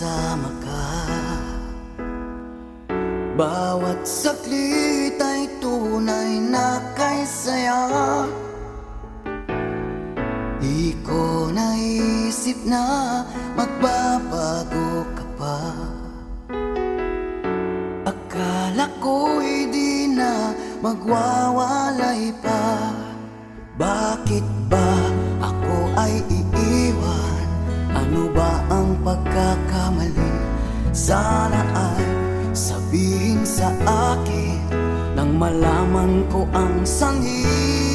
kasama ka. Bawat saglit ay tunay na kay saya. Di ko naisip na magbabago ka pa. Akala ko'y di na magwawalay pa. Bakit ba ako ay iiwan? Ano ba ang pagkakamali? Sana ay sabihin sa akin nang malaman ko ang sanhi.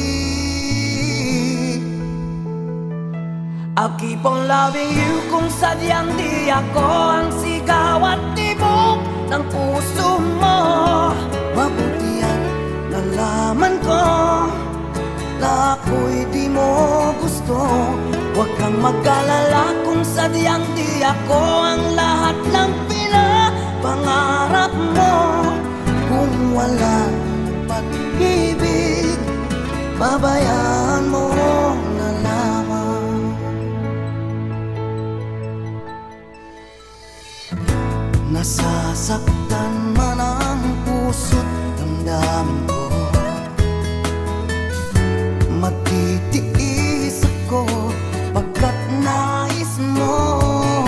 I'll keep on loving you kung sadyang di ako ang sigaw at tibok ng puso mo. Mabuti at nalaman ko na ako'y di mo gusto. Huwag kang mag-alala kung sadyang di ako ang lahat ng pinapangarap mo. Kung walang pag-ibig, babayaan mo na lamang. Nasasaktan man ang puso't damdamin ko. Magtitiis ako pagkat nais mo.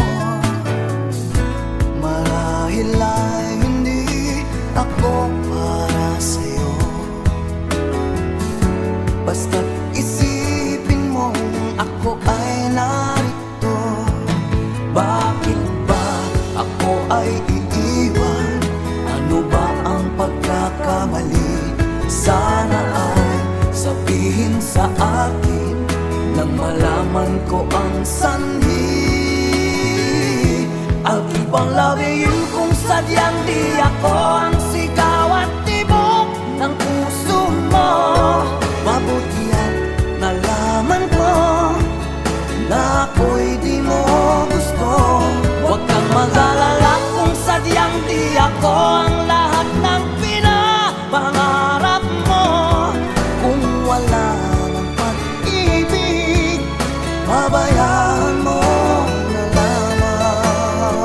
Marahil ay hindi ako para sa'yo. Basta't isipin mo ako ay narito. Bakit ba ako ay iiwan? Ano ba ang pagkakamali? Sana ay sabihin sa akin nang malaman ko ang sanhi. I'll keep on loving you kung sadyang di ako ang sigaw at tibok ng puso mo. Mabuti at nalaman ko na ako'y di mo gusto. Huwag kang mag-alala kung sadyang di ako ang lahat ng pinapangarap mo. Kung wala ng pag-ibig, babayaan mo na lamang.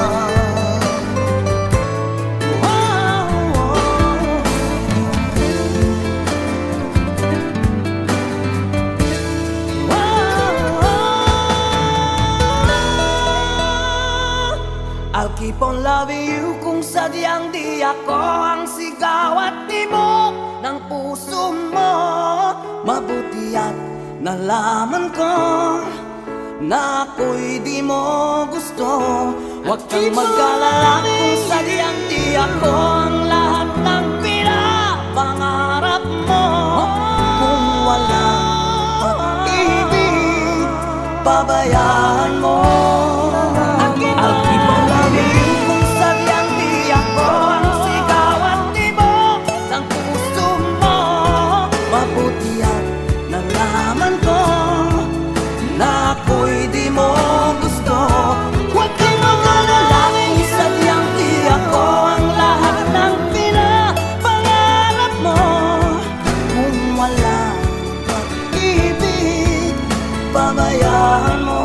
I'll keep on loving you kung sadyang di ako ang sigaw at tibok ng puso mo. Mabuti at nalaman ko na ako'y di mo gusto. Huwag kang mag-alala kung sadyang di ako ang lahat ng pinapangarap mo. Kung wala pag-ibig, babayaan mo. I'll keep on loving you kung sadyang di ako ang sigaw at tibok ng puso mo. Mabuti at nalaman ko na ako'y di mo gusto. Huwag kang mag-alala kung sadyang di ako ang lahat ng pinapangarap mo. Kung wala pag-ibig, babayaan mo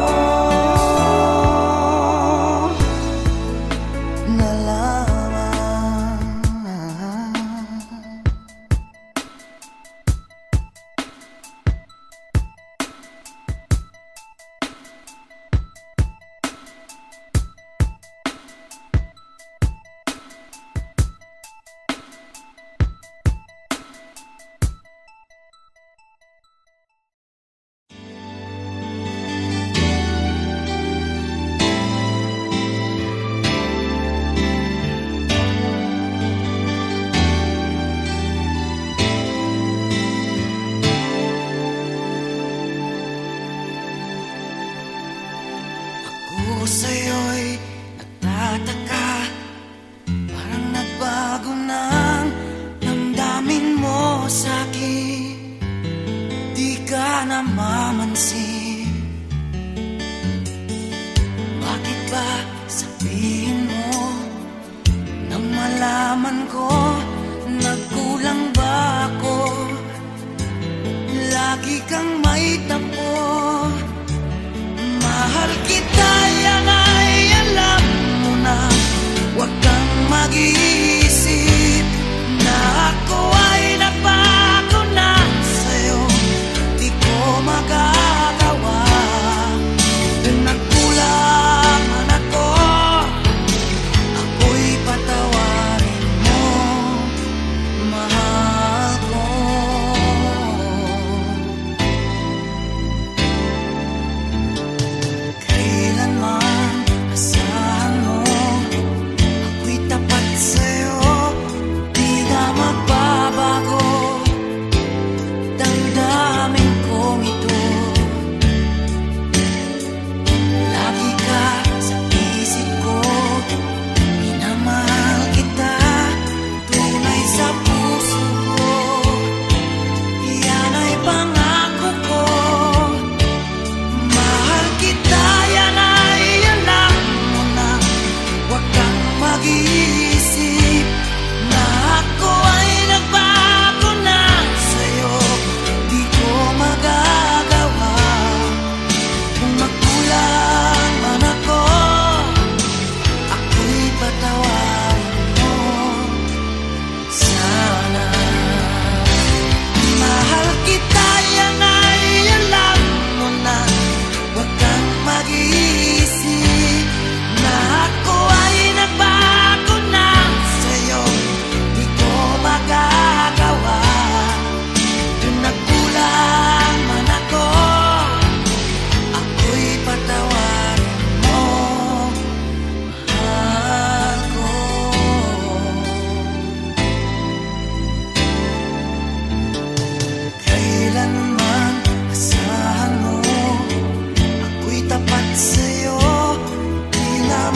na lamang. Ako sa'yo'y nagtataka, parang nagbago ng damdamin mo sa'kin. Di ka namamansin. Bakit ba sabihin mo nang malaman ko nagkulang ba ako? Lagi kang may tapo. Mahal kita, yan ay alam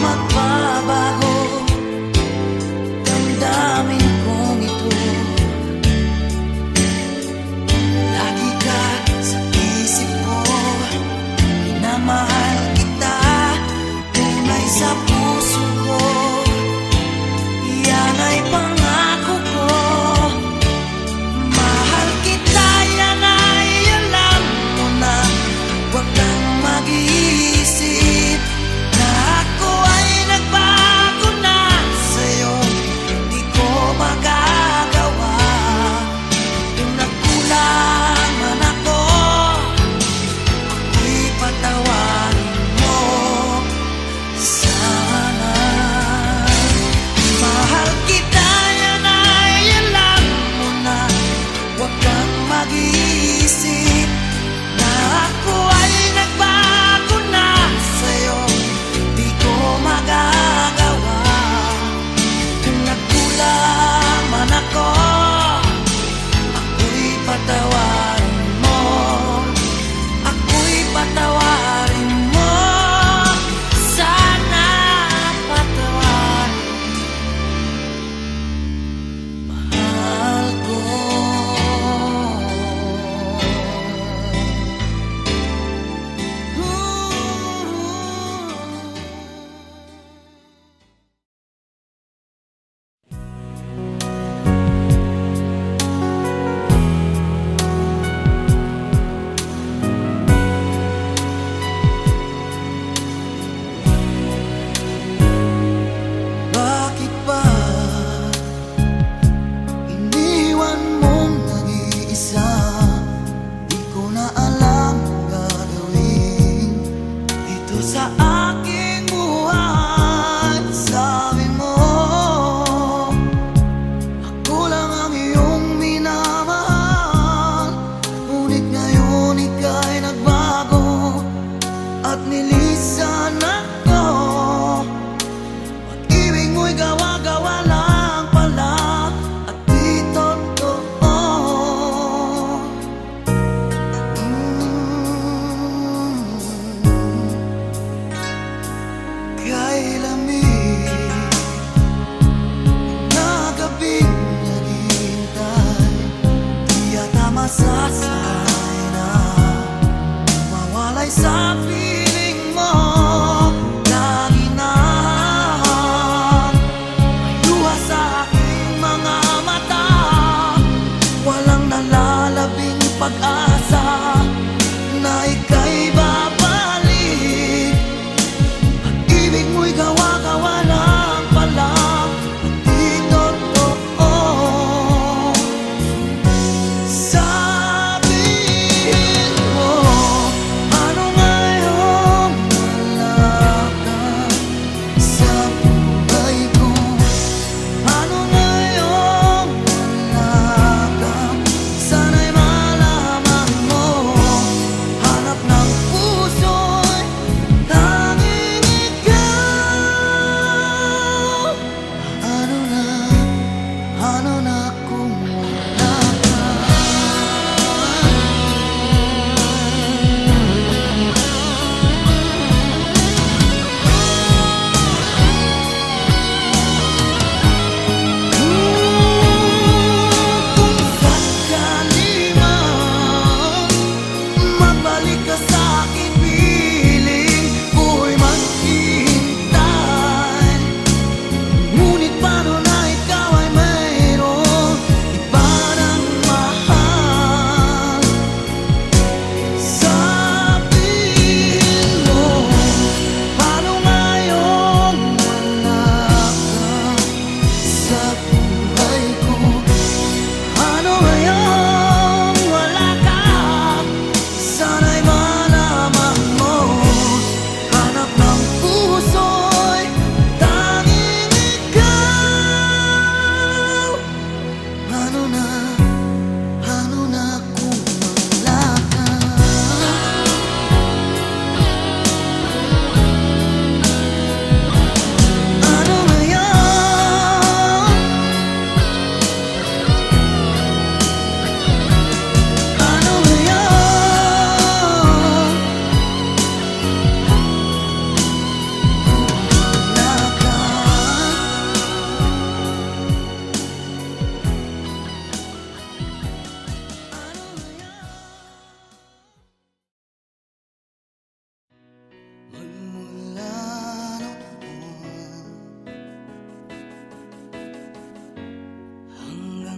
magbabago. Damdamin kong ito, lagi ka sa isip ko. Minamahal kita, tunay sa puso ko. Yan ay pangako ko. Mahal kita, yan ay alam mo na. Huwag kang mag-iisip na ako ay nagbago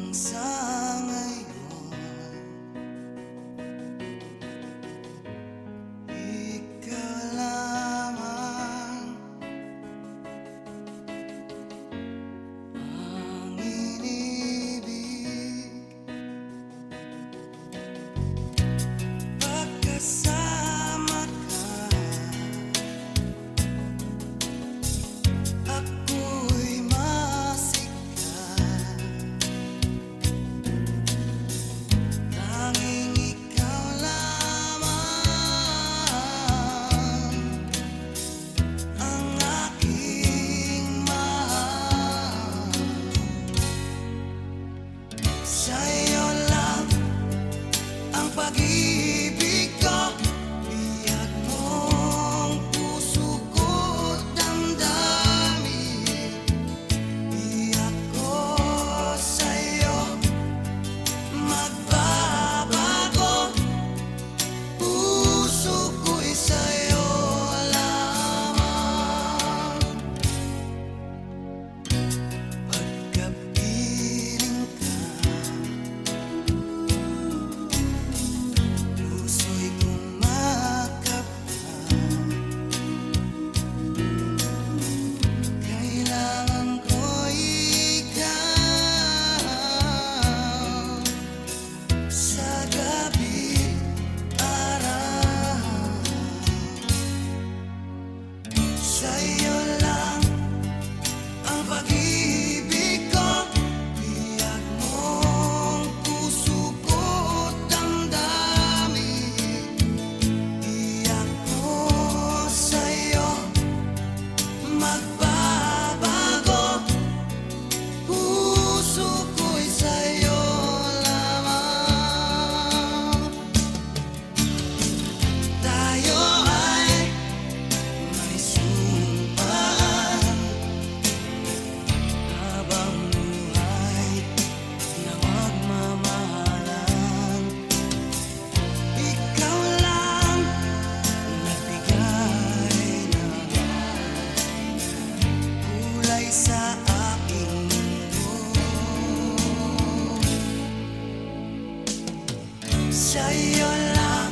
Sa'yo lang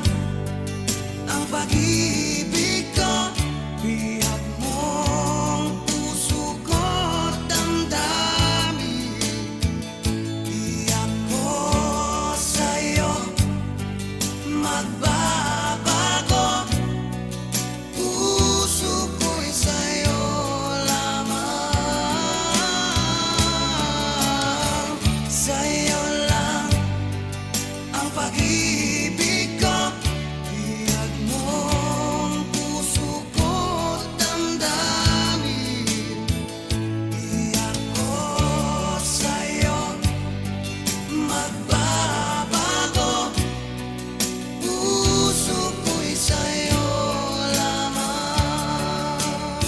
ang pag-ibig ko. Bihag mong puso ko't damdamin. Iyak ko sa'yo, magbabago. Puso ko'y sa'yo lamang. Sa'yo lang ang pag-ibig ko. Bihag mong puso ko't damdamin. Iyak ko sa'yo, magbabago. Puso ko'y sa'yo lamang.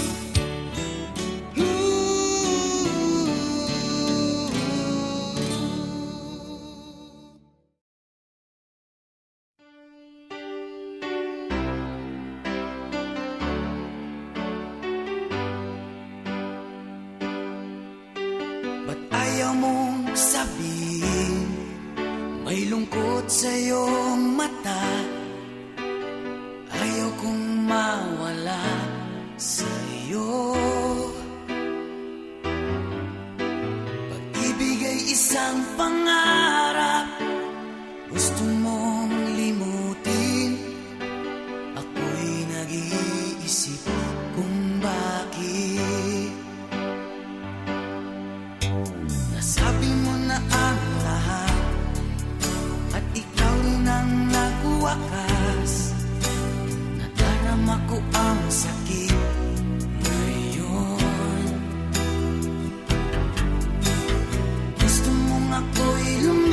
Ba't ayaw mong sabihin? May lungkot sa iyong mata. Ayaw kong mawala sa iyo. Pag-ibig ay isang pangarap, gusto mong limutin. Ako'y nag-iisip kung bakit. Nasabi mo na ang lahat at ikaw rin ang nagwakas. Nadarama ko ang sakit ngayon. Gusto mong ako'y lumakas.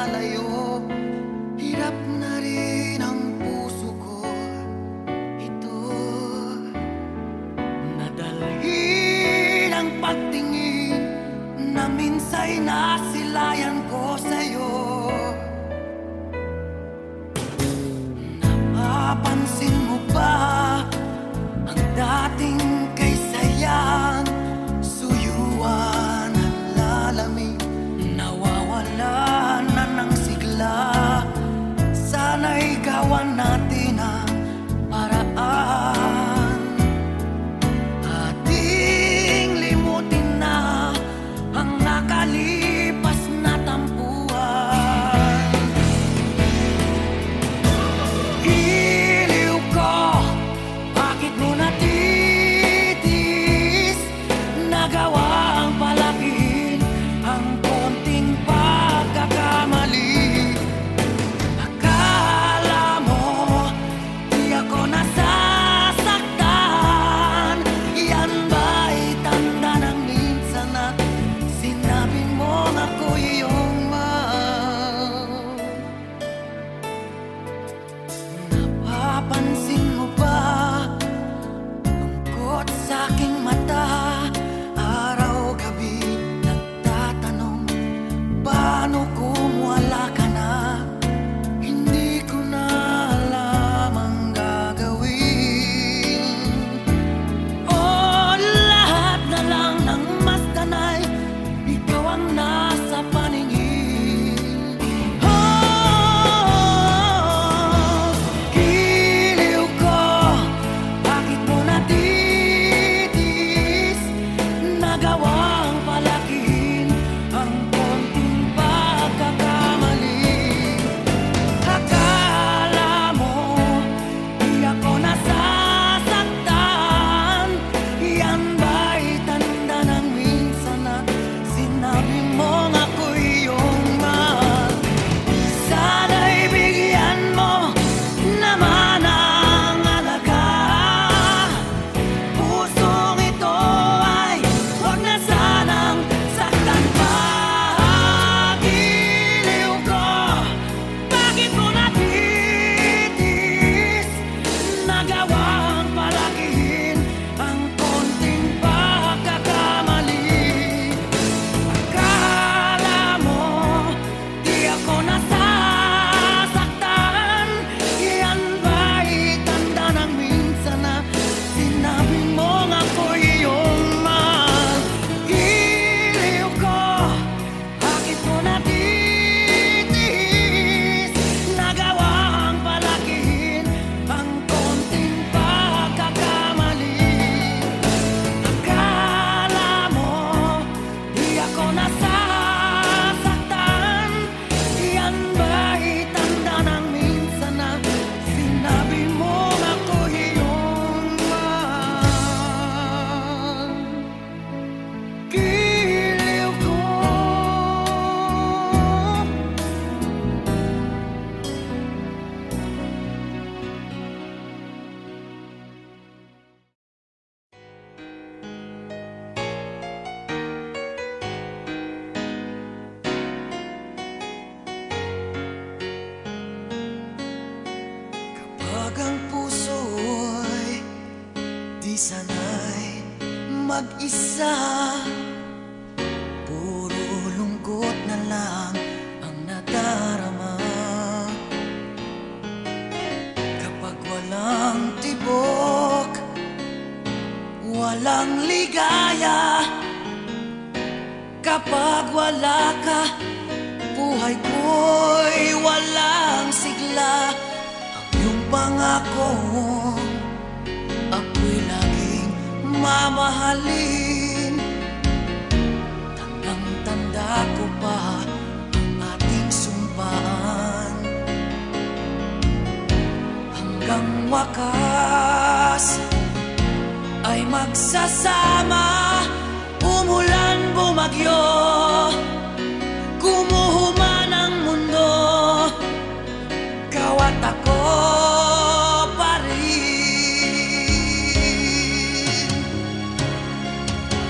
lalayo. Hirap na rin ang puso ko ito, nadalhin ang pagtingin na minsa'y nasilayan ko sa'yo. Napapansin mo ba ang dating kay sayang? Suyuan at lalamig, nawawala na ng sigla. Sana'y gawan natin ang paraan. Ating limutin na ang nakalipas na tampuan. Iliw ko, bakit mo natitiis? Nagawa ang palakihin ang konting pagkakamali. Akala mo di ako nasasaktan. Yan ba'y tanda ng minsan na sinabi mo ako'y iyong mahal? Napapansin mo ba lungkot sa'king mata? Araw-gabi nagtatanong, paano kung wala ka na? Hindi ko na alam ang gagawin. O lahat na lang ng mas tanay, ikaw ang nasa paningin. Giliw ko, bakit mo natitiis? Nagawa ang palakihin ang konting pagkakamali. Akala mo di ako nasasaktan. Yan ba'y tanda ng minsan na sinabi mo ako'y iyong mahal? Sana'y bigyan mo naman ang alaga. Pusong ito ay huwag na sanang saktan pa. Giliw ko, bakit mo natitiis? Nagawa ang palakihin ang konting pagkakamali. Akala mo di ako nasasaktan. Yan ba'y tanda ng minsan na sinabi mo ako'y iyong mahal? Giliw ko, bakit mo natitiis? Nagawa ang palakihin ang konting pagkakamali. Akala mo di ako nasasaktan. Yan ba'y tanda ng minsan na sinabi mo ako'y iyong mahal? Giliw ko. Kapag ang puso'y di sanay mag-isa, puro lungkot na lang ang nadarama. Kapag walang tibok, walang ligaya. Kapag wala ka, buhay ko'y walang sigla. Ang iyong pangako, ako'y laging mamahalin. Tandang-tanda ko pa ang ating sumpaan. Hanggang wakas ay magsasama. Umulan, bumagyo, gumuhuman ang mundo, ikaw at ako pa rin.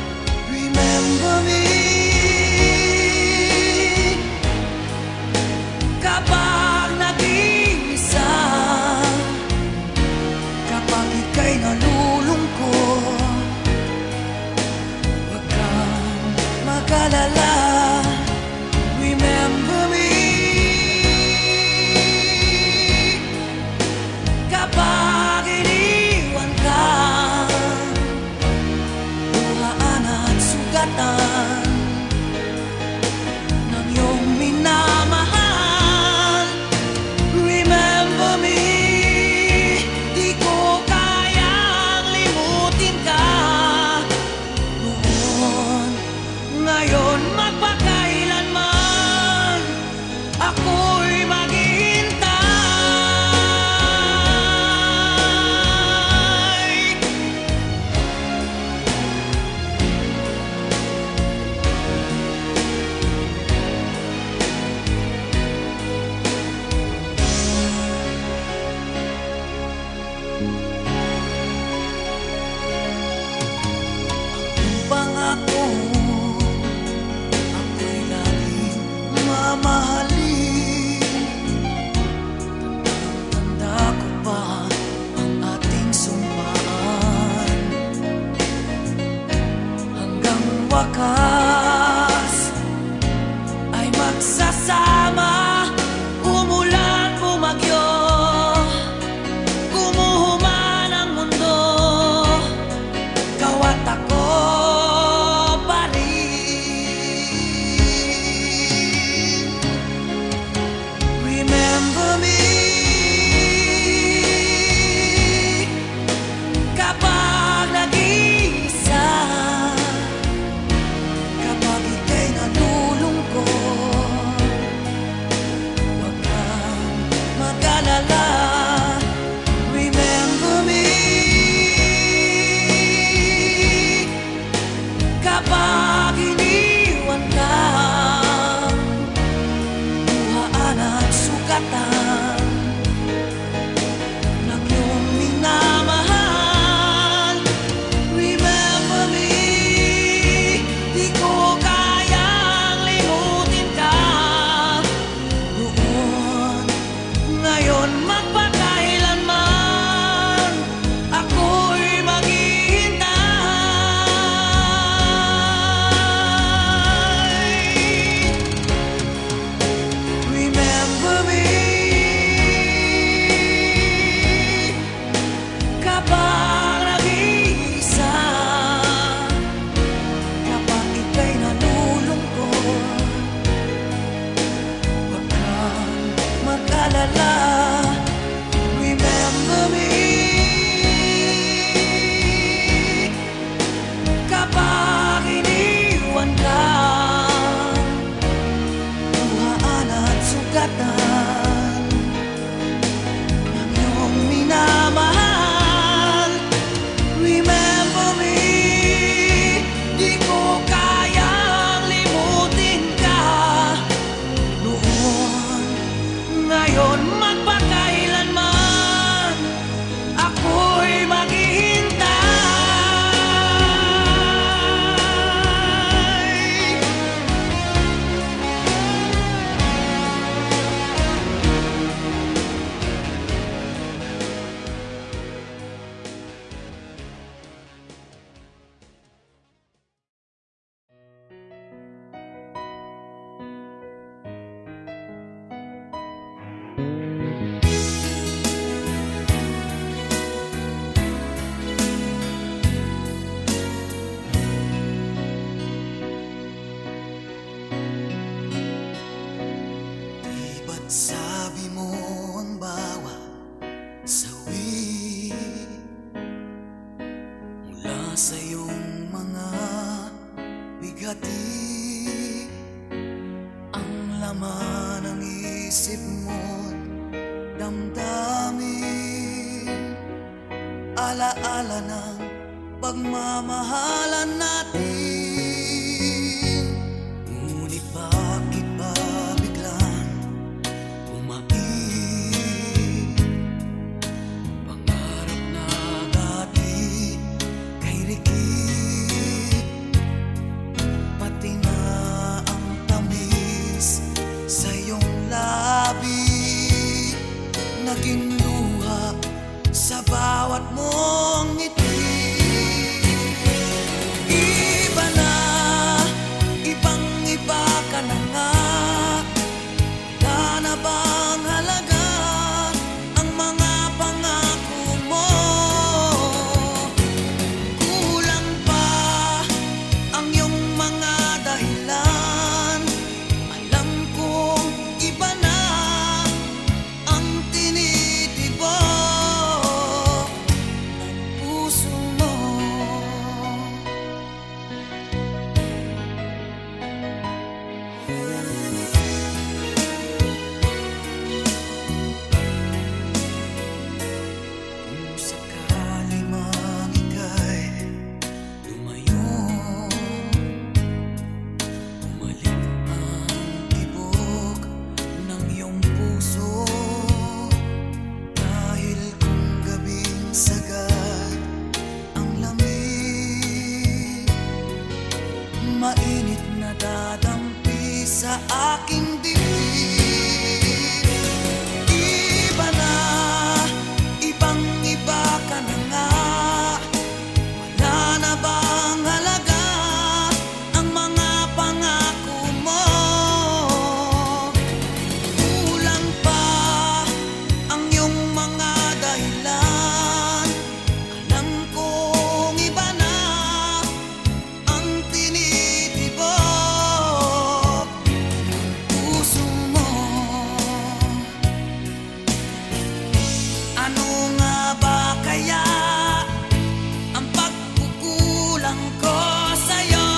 Remember me ang laman ng isip mo't damdamin, alaala ng pagmamahalan natin. Ngunit bakit ba biglang umaib pangarap na dati kay rikit, pati na ang tamis sa iyong labi, naging luha sa bawat mong ngiti. Iba na, ibang-iba ka na nga. Wala na bang halaga ang mga pangako mo? Kulang pa ang iyong mga dahilan. Alam kong iba na ang tinitibok ng puso mo. Kung sakali mang ika'y lumayo, bumalik ang tibok ng iyong puso. Dahil kung gabing sagad ang lamig, mainit na dadampi sa aking dibdib. Iba na, ibang-iba ka na nga. Wala na bang halaga ang mga pangako mo? Kulang pa ang iyong mga dahilan. Alam kong iba na ang tinitibok ng puso mo. Ano nga ba kaya ang pagkukulang ko sa'yo?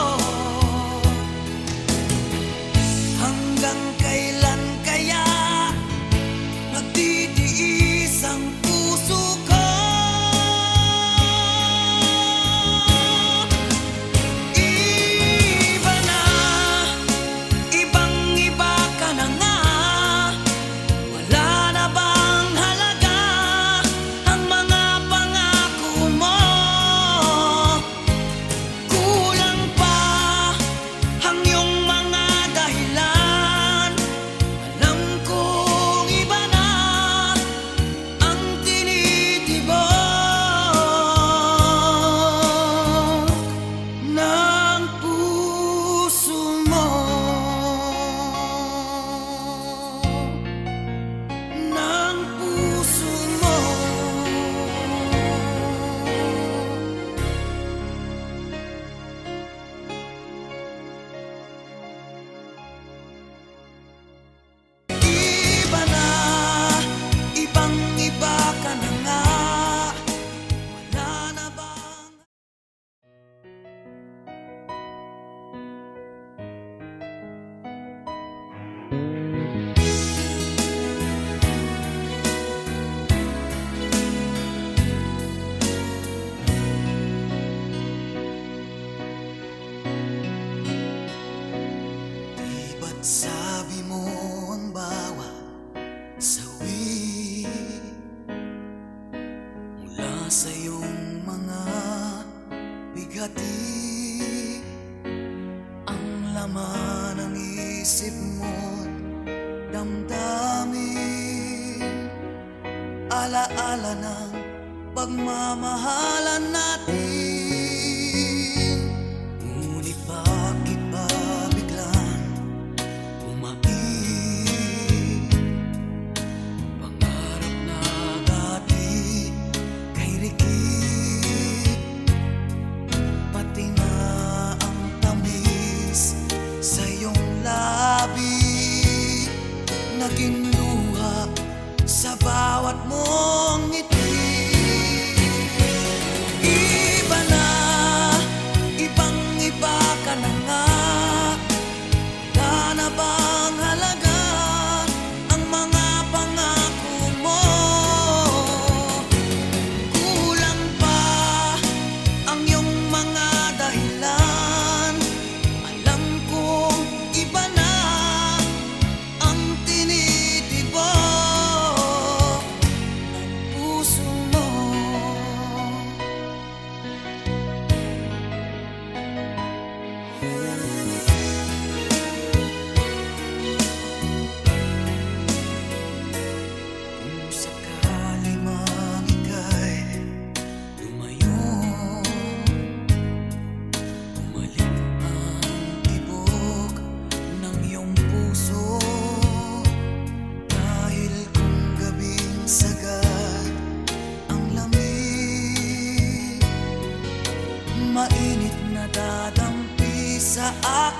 Hanggang kailan kaya nagtitiis ang puso ko? Iba na, ibang-iba ka na nga. Wala na bang halaga ang mga pangako mo? Kulang pa ang iyong mga dahilan. Alam kong iba na ang tinitibok ng puso mo. Ng puso mo. Iba na, ibang-iba ka na nga. Wala na bang di ba't sabi mo ang bawat sawi mula sa iyong mga bigati, ang laman ng isip mo't damdamin, alaala ng pagmamahalan natin. Ngunit bakit ba biglang umaib pangarap na dati kay rikit, pati na ang tamis sa iyong labi, naging luha sa bawat mong ngiti. Iba na,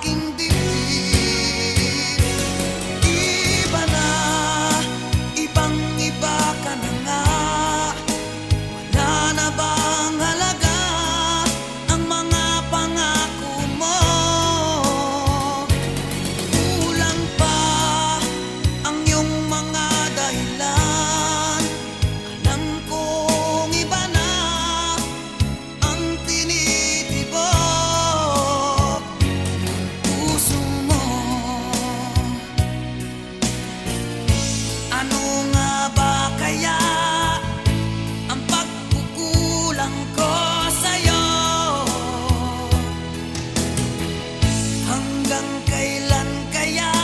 aking dibdib. Iba na, ibang-iba ka na nga. Wala na bang halaga ang mga pangako mo? Kulang pa ang iyong mga dahilan. Alam kong iba na ang tinitibok puso mo. Ano nga ba kaya ang pagkukulang ko sa'yo? Hanggang kailan kaya